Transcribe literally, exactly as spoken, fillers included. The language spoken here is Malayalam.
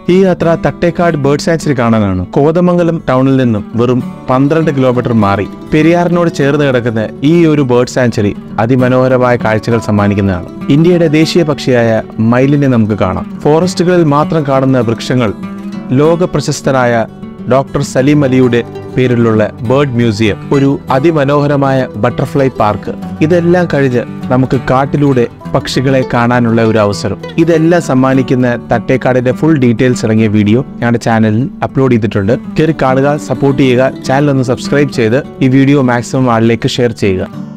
ഈ യാത്ര തട്ടേക്കാട് ബേർഡ് സാങ്ച്വറി കാണാനാണ്. കോതമംഗലം ടൗണിൽ നിന്നും വെറും പന്ത്രണ്ട് കിലോമീറ്റർ മാറി പെരിയാറിനോട് ചേർന്ന് കിടക്കുന്ന ഈ ഒരു ബേർഡ് സാങ്ച്വറി അതിമനോഹരമായ കാഴ്ചകൾ സമ്മാനിക്കുന്നതാണ്. ഇന്ത്യയുടെ ദേശീയ പക്ഷിയായ മയിലിനെ നമുക്ക് കാണാം. ഫോറസ്റ്റുകളിൽ മാത്രം കാണുന്ന വൃക്ഷങ്ങൾ, ലോക പ്രശസ്തനായ ഡോക്ടർ സലീം അലിയുടെ പേരിലുള്ള ബേർഡ് മ്യൂസിയം, ഒരു അതിമനോഹരമായ ബട്ടർഫ്ലൈ പാർക്ക്, ഇതെല്ലാം കഴിഞ്ഞ് നമുക്ക് കാട്ടിലൂടെ പക്ഷികളെ കാണാനുള്ള ഒരു അവസരം. ഇതെല്ലാം സമ്മാനിക്കുന്ന തട്ടേക്കാടിന്റെ ഫുൾ ഡീറ്റെയിൽസ് ഇറങ്ങിയ വീഡിയോ ഞങ്ങളുടെ ചാനലിൽ അപ്ലോഡ് ചെയ്തിട്ടുണ്ട്. കയറി കാണുക, സപ്പോർട്ട് ചെയ്യുക, ചാനൽ ഒന്ന് സബ്സ്ക്രൈബ് ചെയ്ത് ഈ വീഡിയോ മാക്സിമം ആളിലേക്ക് ഷെയർ ചെയ്യുക.